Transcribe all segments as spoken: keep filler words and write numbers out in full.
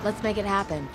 Let's make it happen.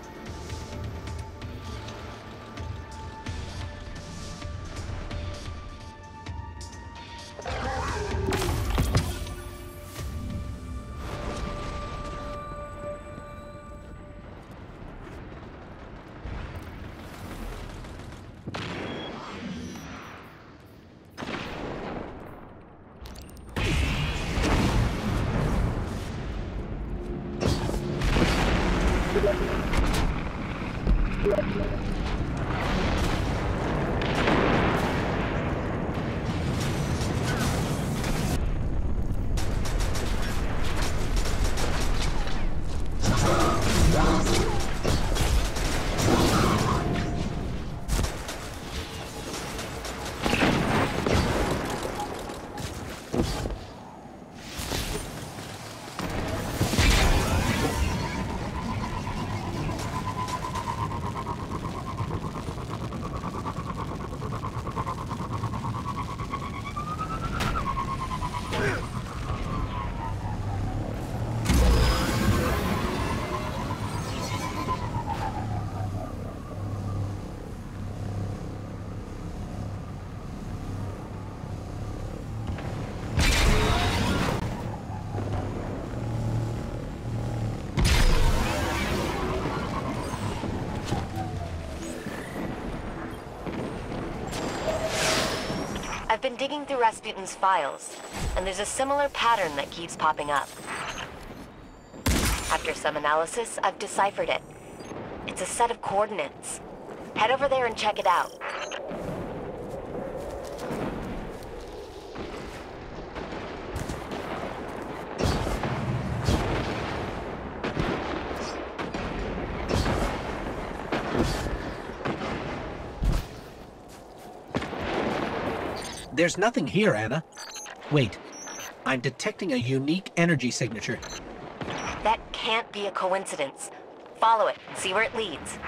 I've been digging through Rasputin's files, and there's a similar pattern that keeps popping up. After some analysis, I've deciphered it. It's a set of coordinates. Head over there and check it out. There's nothing here, Anna. Wait, I'm detecting a unique energy signature. That can't be a coincidence. Follow it and see where it leads.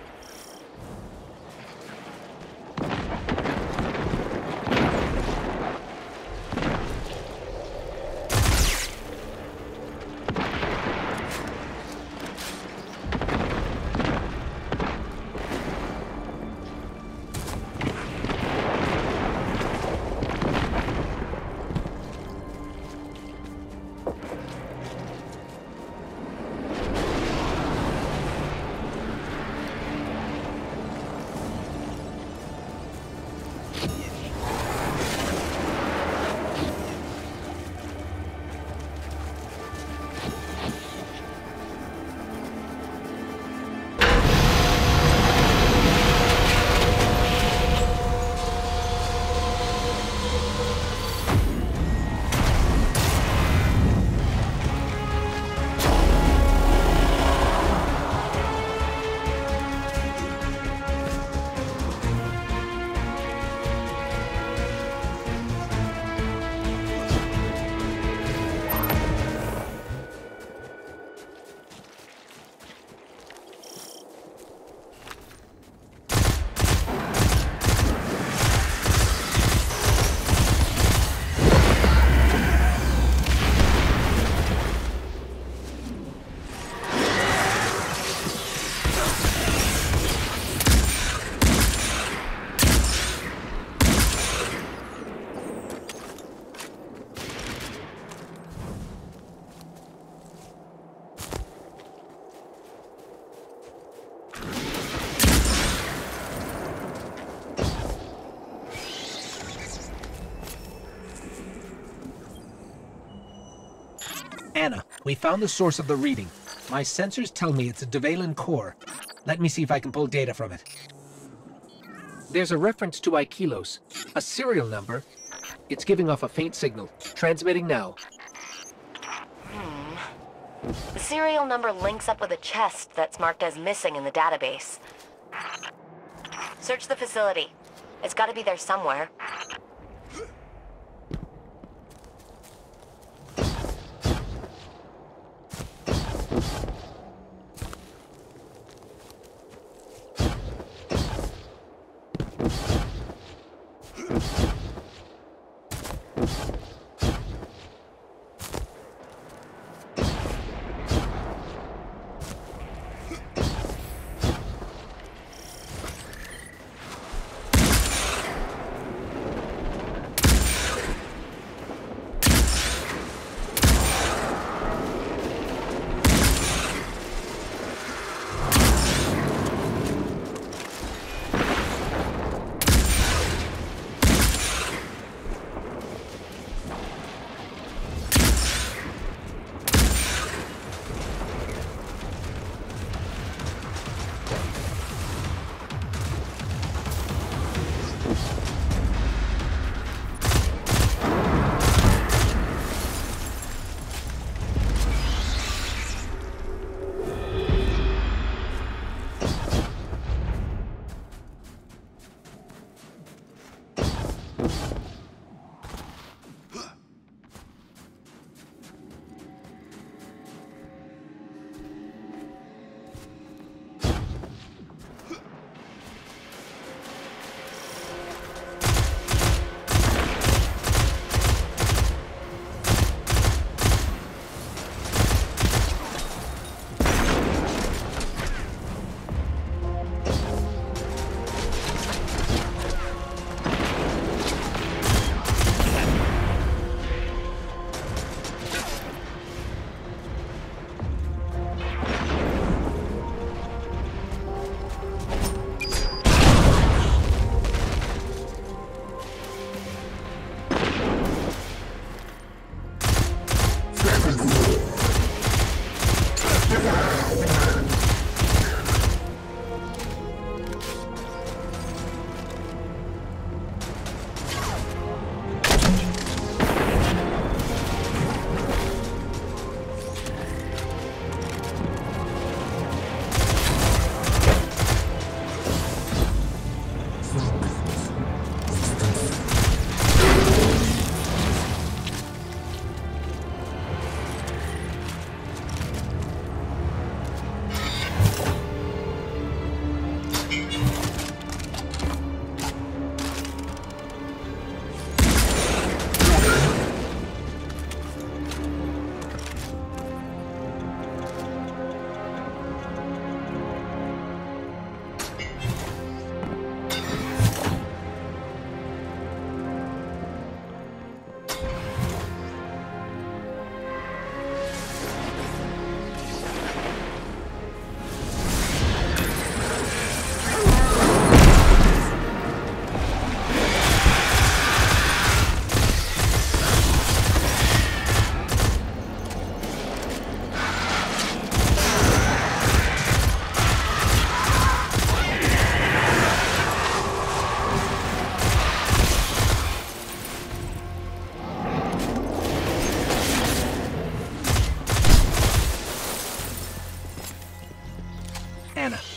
Anna, we found the source of the reading. My sensors tell me it's a Devalin core. Let me see if I can pull data from it. There's a reference to Aikilos, a serial number. It's giving off a faint signal. Transmitting now. Hmm. The serial number links up with a chest that's marked as missing in the database. Search the facility. It's got to be there somewhere.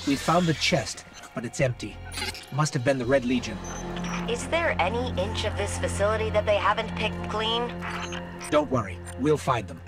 We found the chest, but it's empty. Must have been the Red Legion. Is there any inch of this facility that they haven't picked clean? Don't worry, we'll find them.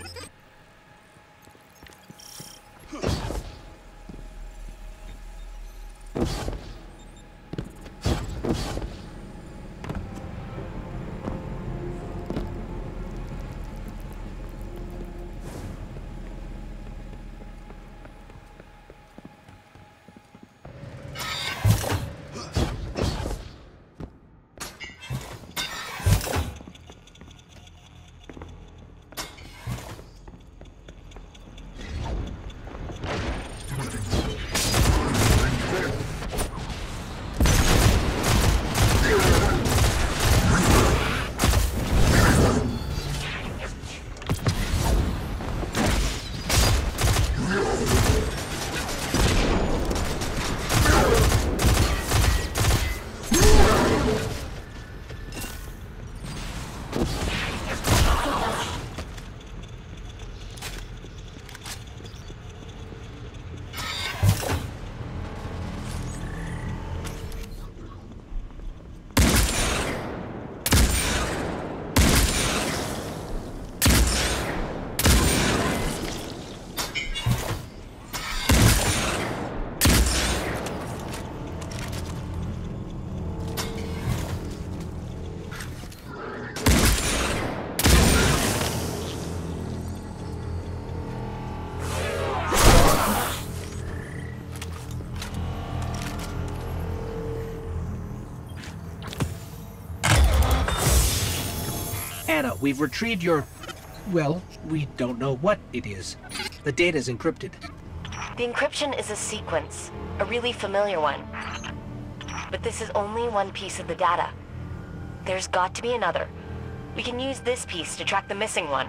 Anna, we've retrieved your... well, we don't know what it is. The data's encrypted. The encryption is a sequence, a really familiar one. But this is only one piece of the data. There's got to be another. We can use this piece to track the missing one.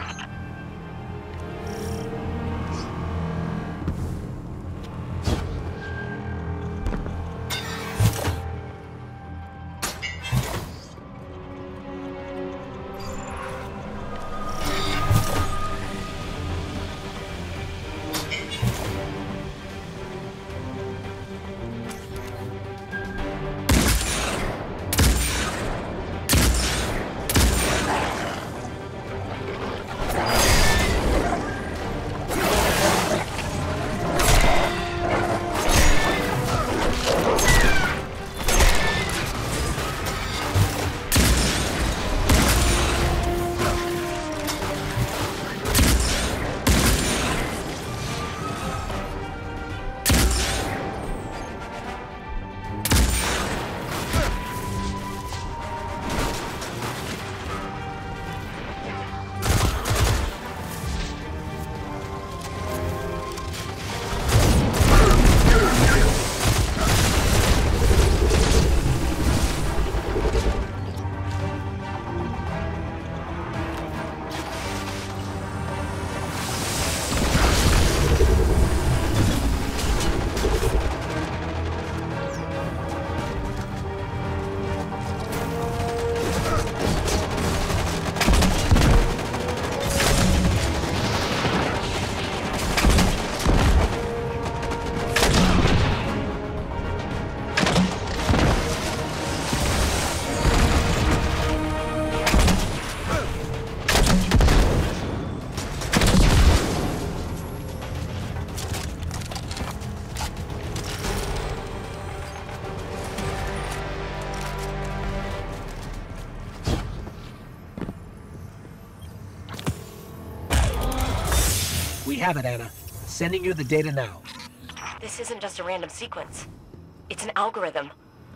We have it, Anna. Sending you the data now. This isn't just a random sequence. It's an algorithm.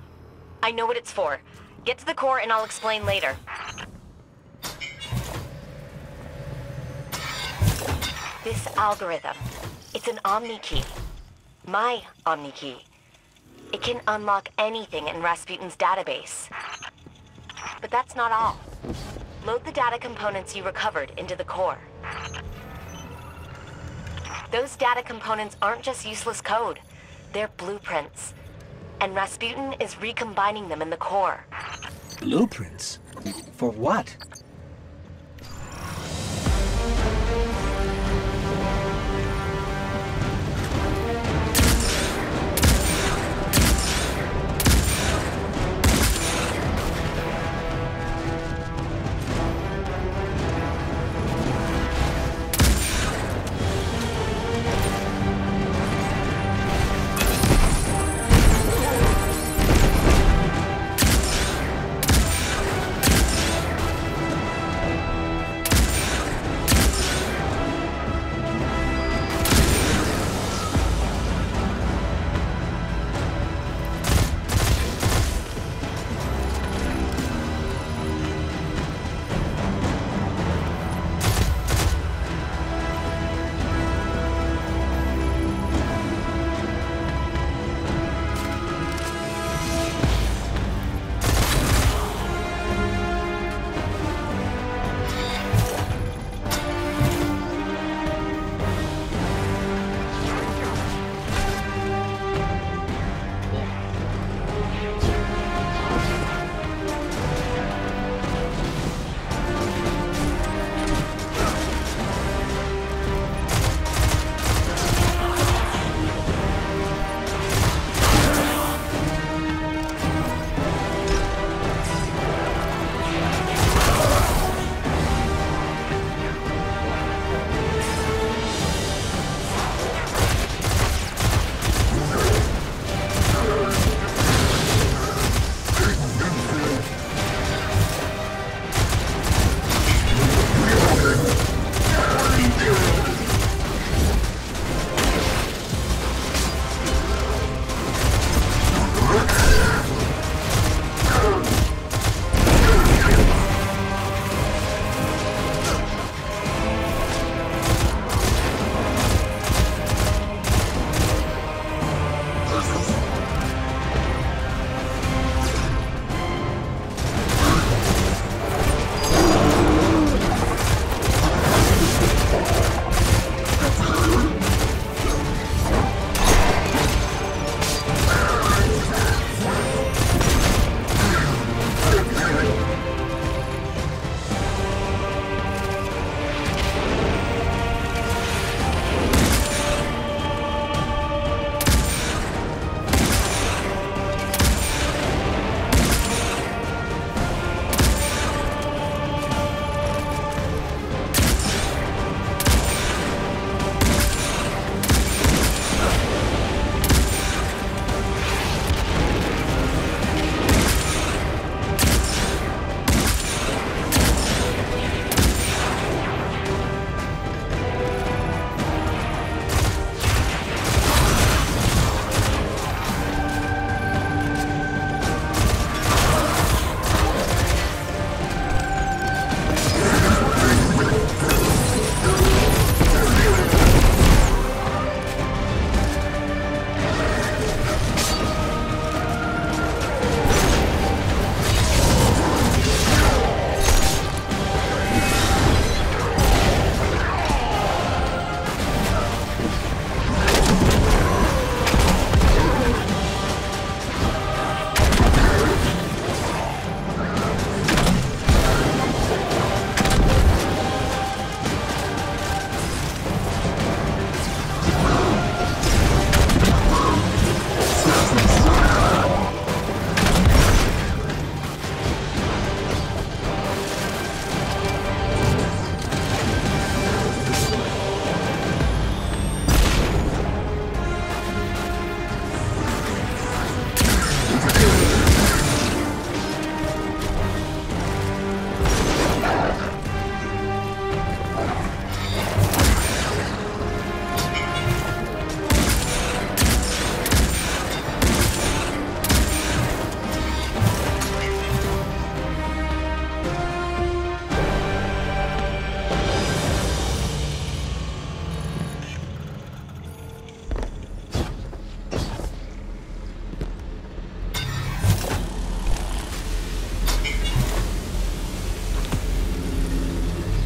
I know what it's for. Get to the core and I'll explain later. This algorithm, it's an Omni key. My Omni key. It can unlock anything in Rasputin's database. But that's not all. Load the data components you recovered into the core. Those data components aren't just useless code. They're blueprints. And Rasputin is recombining them in the core. Blueprints? For what?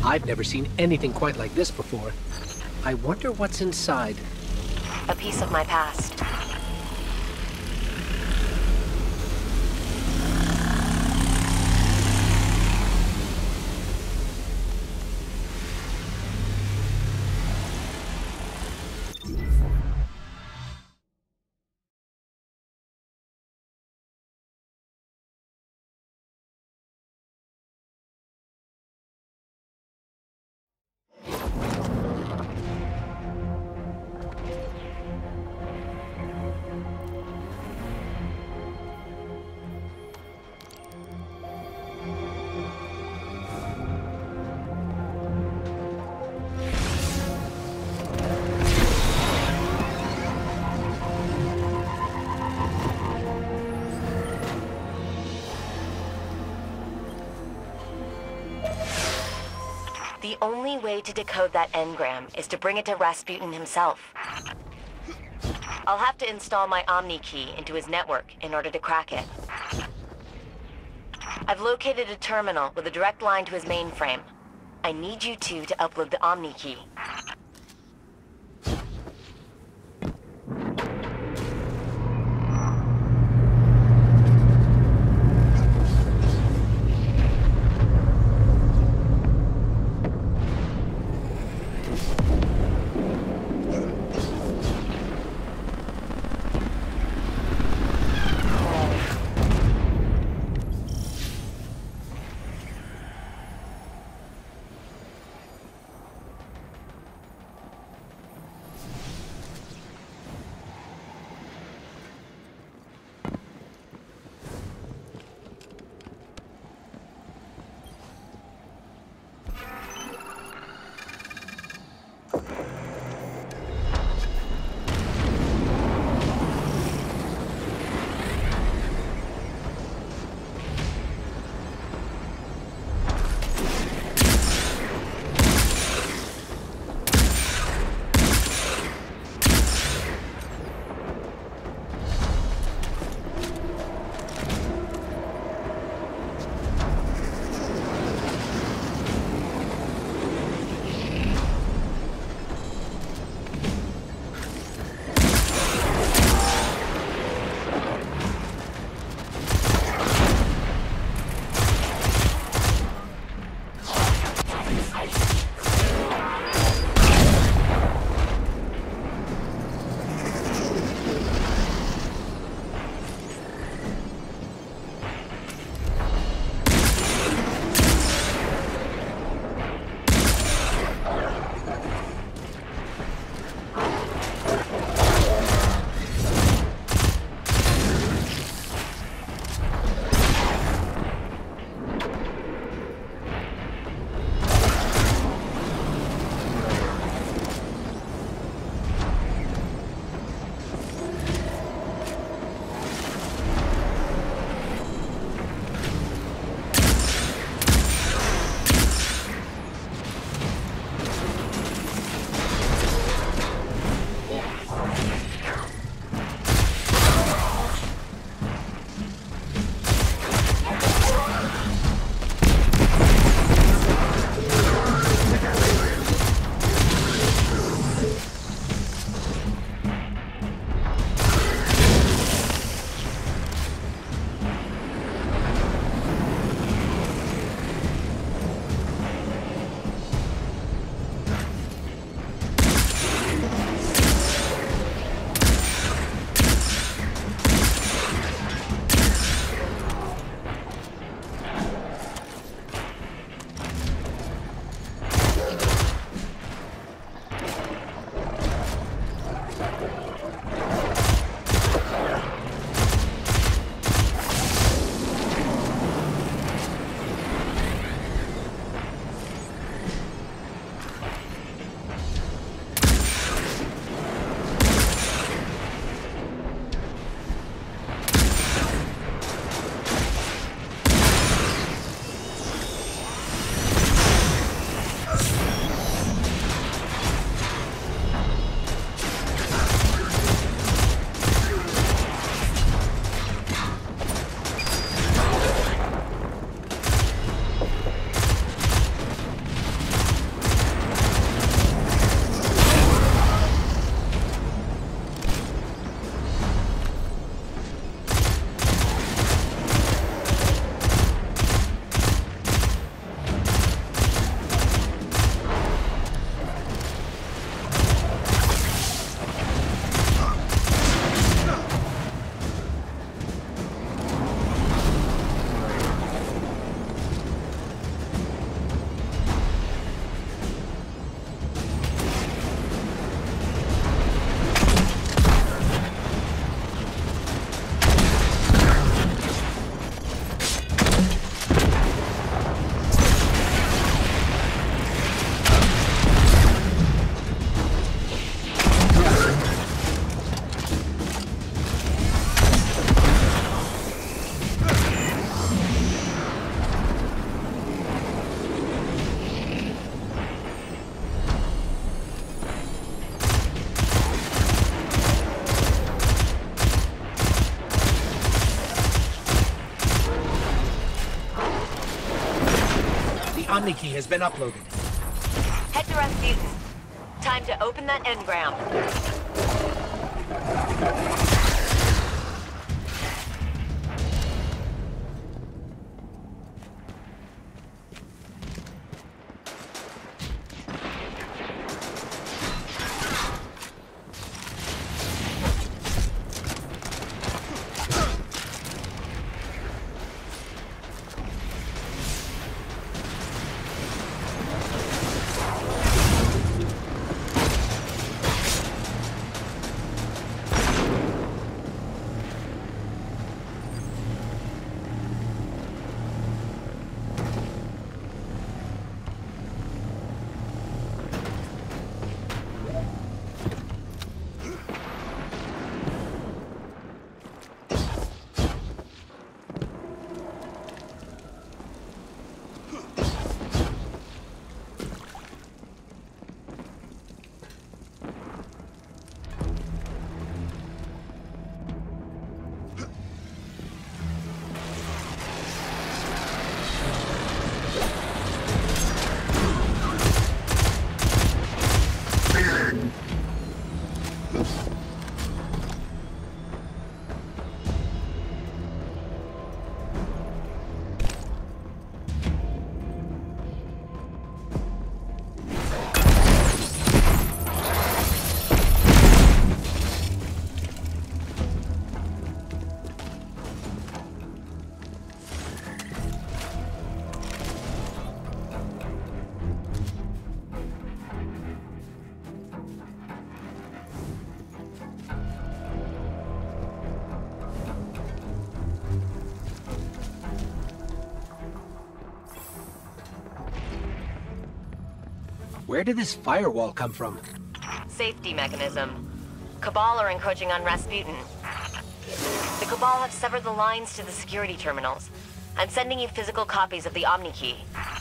I've never seen anything quite like this before. I wonder what's inside. A piece of my past. The only way to decode that engram is to bring it to Rasputin himself. I'll have to install my Omni key into his network in order to crack it. I've located a terminal with a direct line to his mainframe. I need you two to upload the Omni key. Omni key has been uploaded. Head to Rasputin. Time to open that engram. Where did this firewall come from? Safety mechanism. Cabal are encroaching on Rasputin. The Cabal have severed the lines to the security terminals. I'm sending you physical copies of the Omni Key.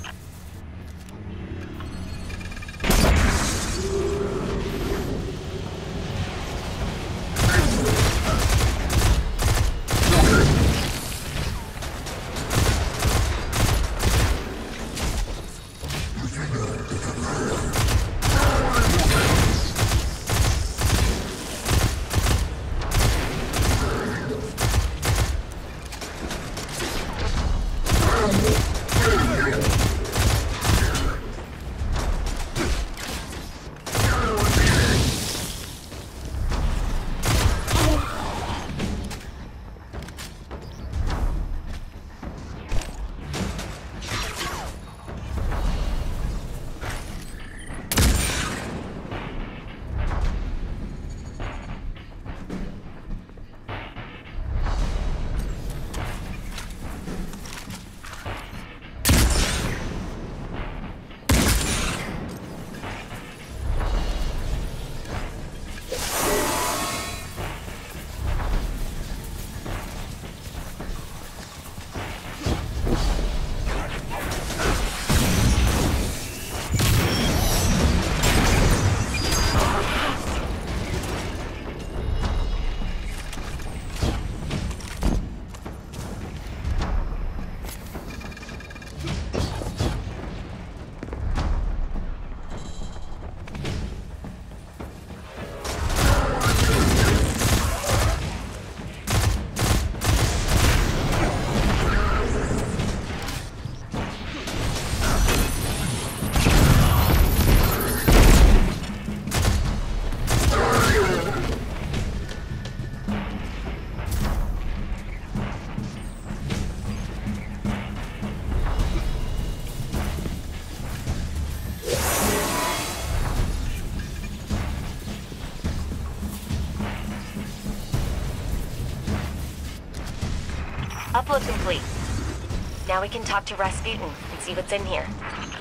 Upload complete. Now we can talk to Rasputin and see what's in here.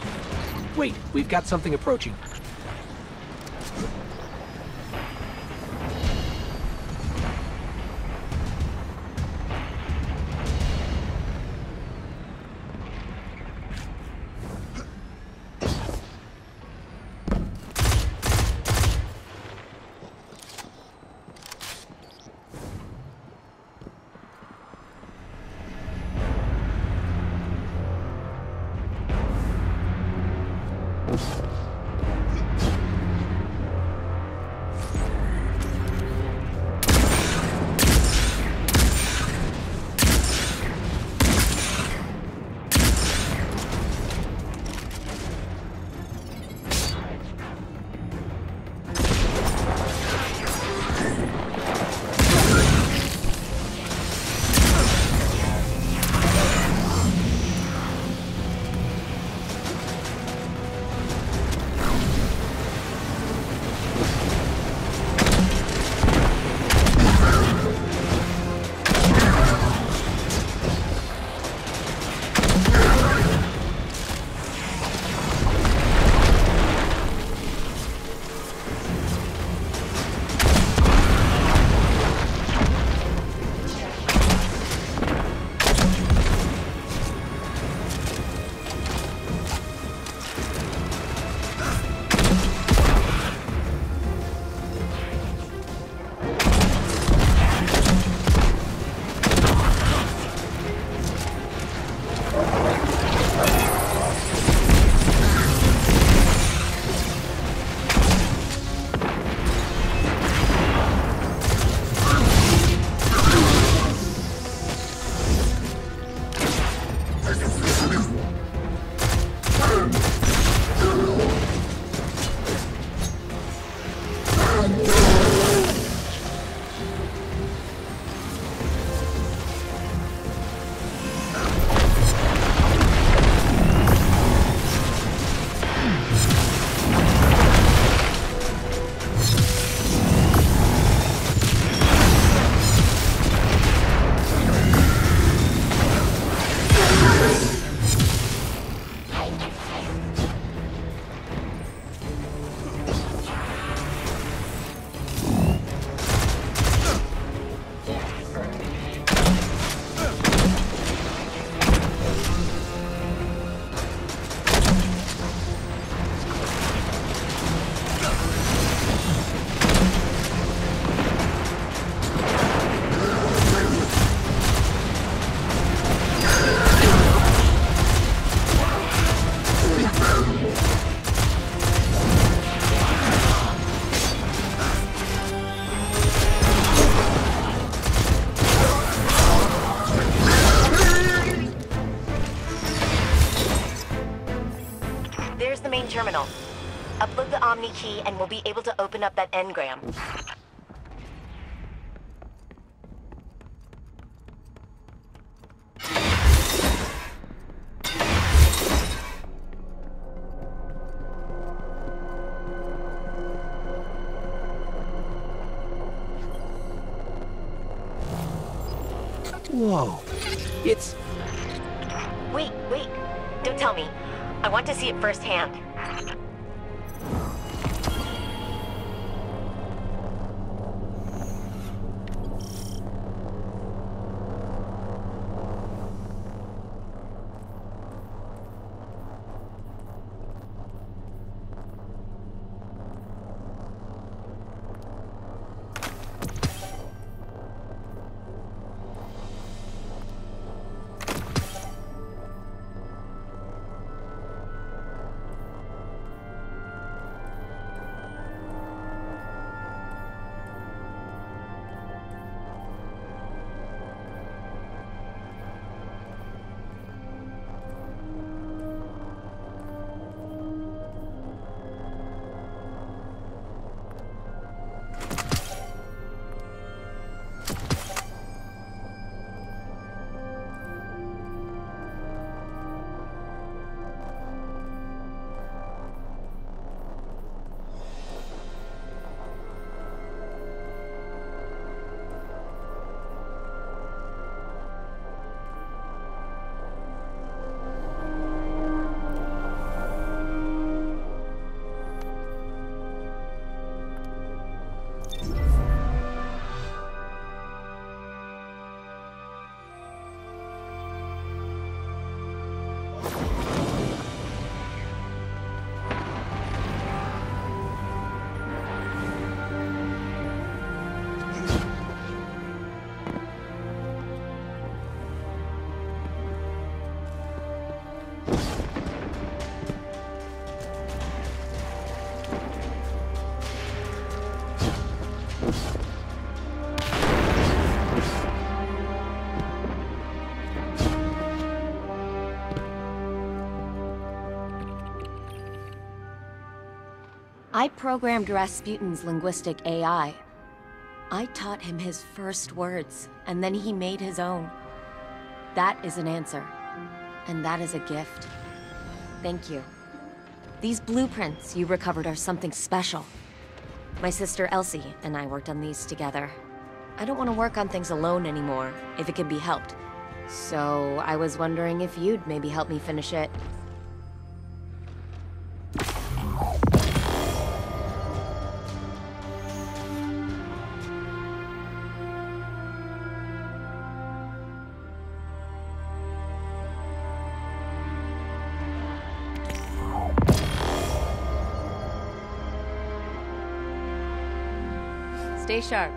Wait, we've got something approaching. terminal. Upload the Omni key and we'll be able to open up that engram. Whoa. It's... Wait, wait. Don't tell me. I want to see it firsthand. I programmed Rasputin's linguistic A I. I taught him his first words, and then he made his own. That is an answer, and that is a gift. Thank you. These blueprints you recovered are something special. My sister Elsie and I worked on these together. I don't want to work on things alone anymore, if it can be helped. So I was wondering if you'd maybe help me finish it. Stay sharp.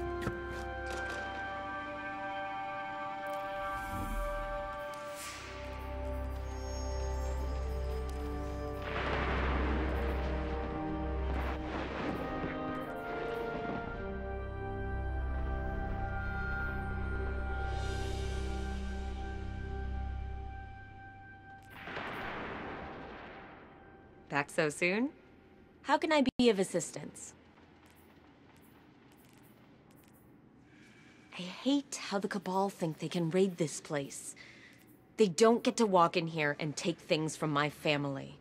Back so soon? How can I be of assistance? I hate how the Cabal think they can raid this place. They don't get to walk in here and take things from my family.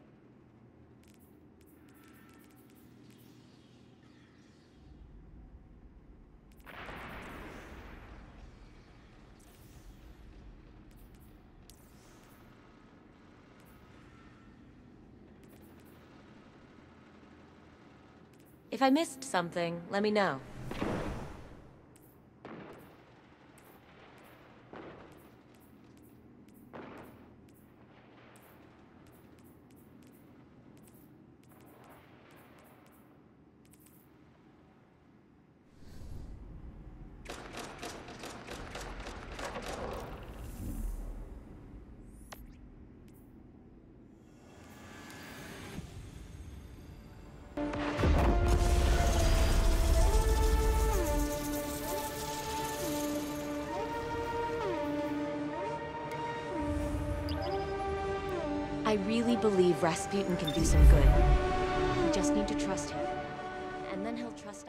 If I missed something, let me know. I really believe Rasputin can do some good. We just need to trust him. And then he'll trust us.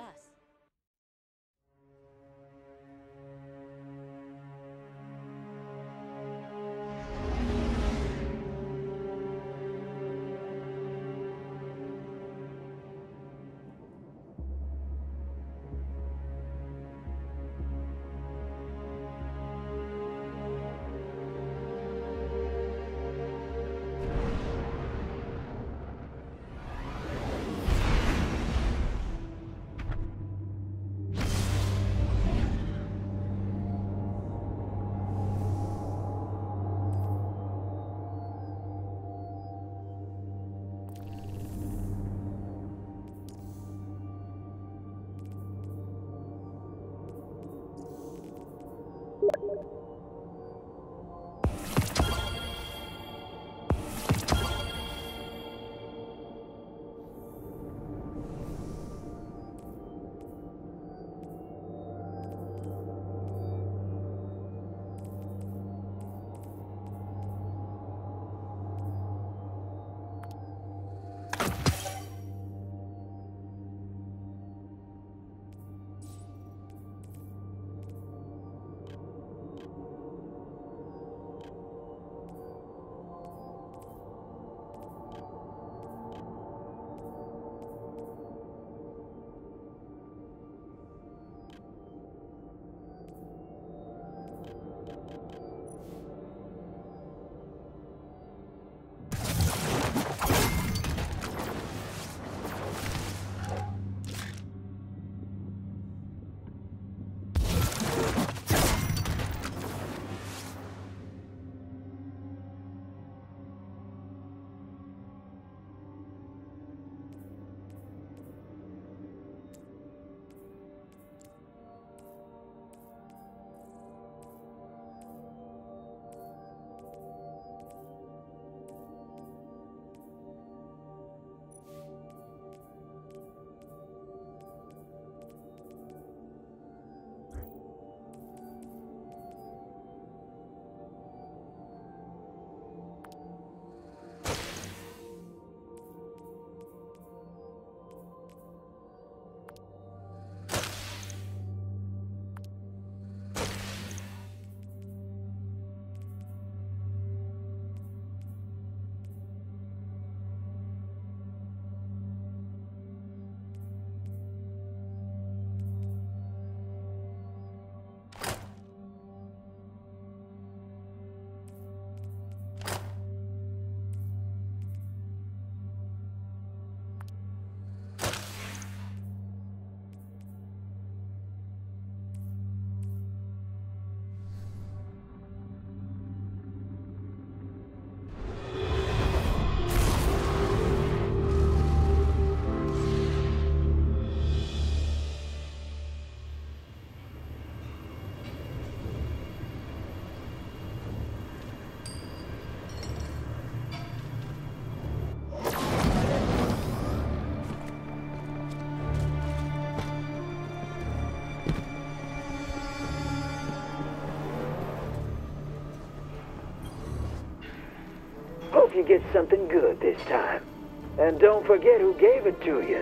get something good this time. And don't forget who gave it to you.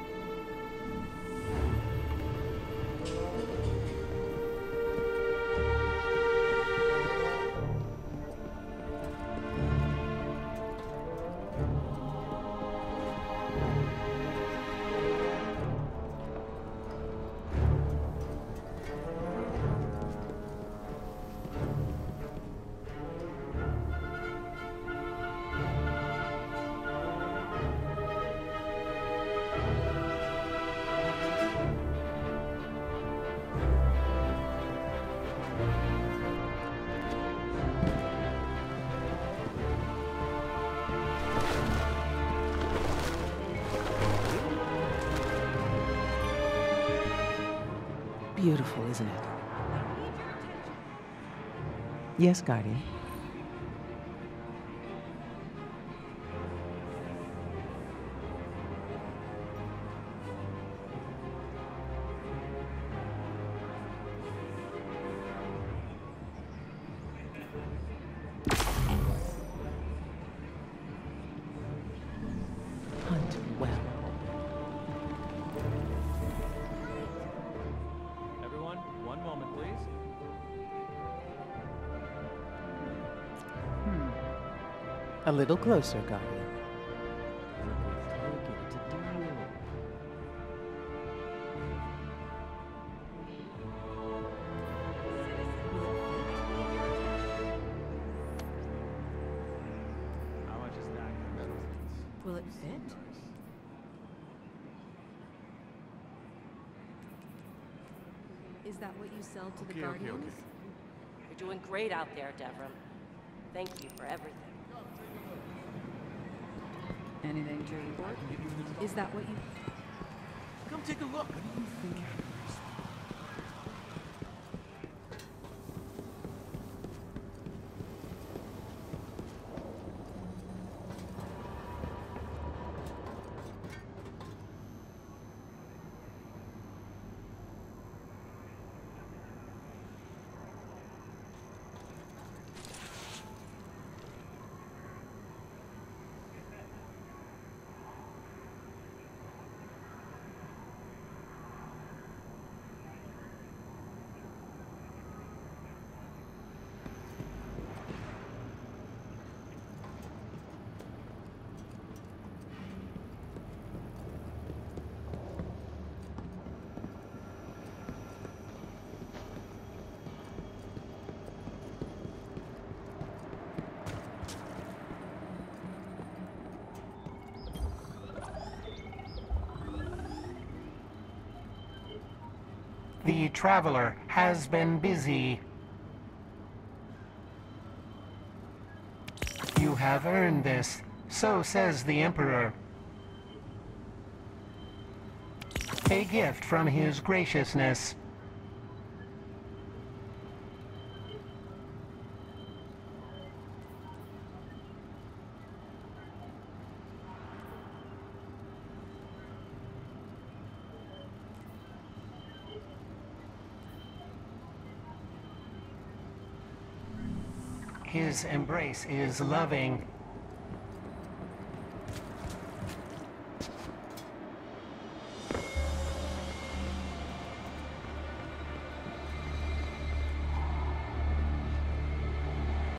Beautiful, isn't it? Yes, Guardian. Hunt well. Everyone, one moment, please. Hmm. A little closer, Guardian. How much is that? Will it fit? Is that what you sell to the Okay, okay, Guardians? okay. You're doing great out there, Devram. Thank you for everything. Anything to report? Is that what you... Come take a look. The traveler has been busy. You have earned this, so says the Emperor. A gift from his graciousness. His embrace is loving.